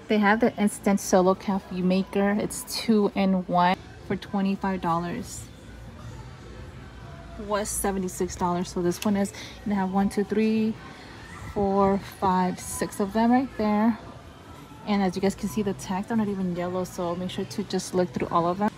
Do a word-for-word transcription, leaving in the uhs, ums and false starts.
They have the instant solo coffee maker. It's two in one for twenty-five dollars. Was seventy-six dollars. So this one is, and they have one, two, three, four, five, six of them right there. And as you guys can see, the tags are not even yellow, so make sure to just look through all of them.